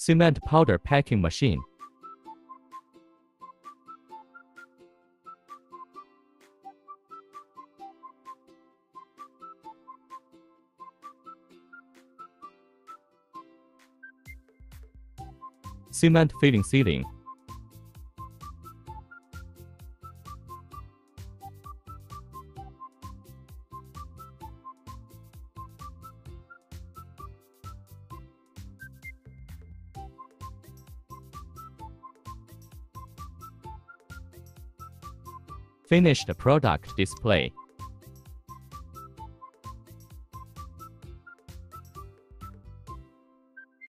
Cement powder packing machine. Cement filling ceiling. Finished product display.